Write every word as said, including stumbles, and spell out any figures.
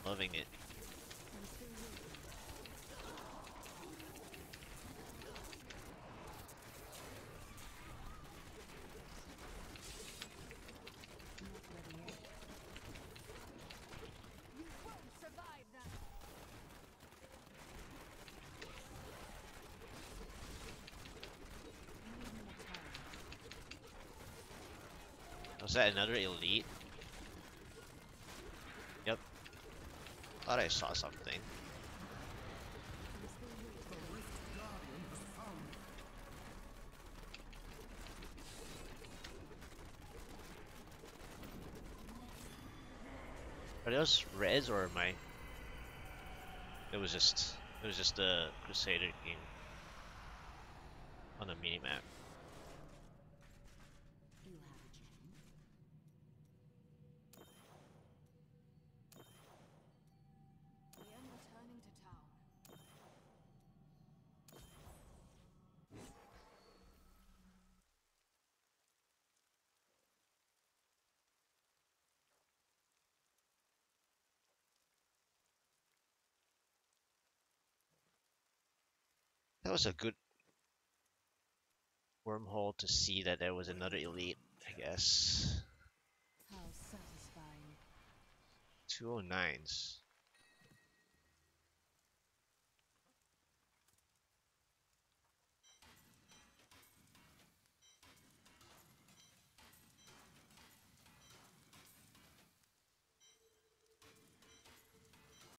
loving it. Was that another elite? Yep. Thought I saw something. Are those reds or am I? It was just it was just a Crusader game on the minimap. That was a good wormhole to see that there was another elite, I guess. How satisfying. two oh nines.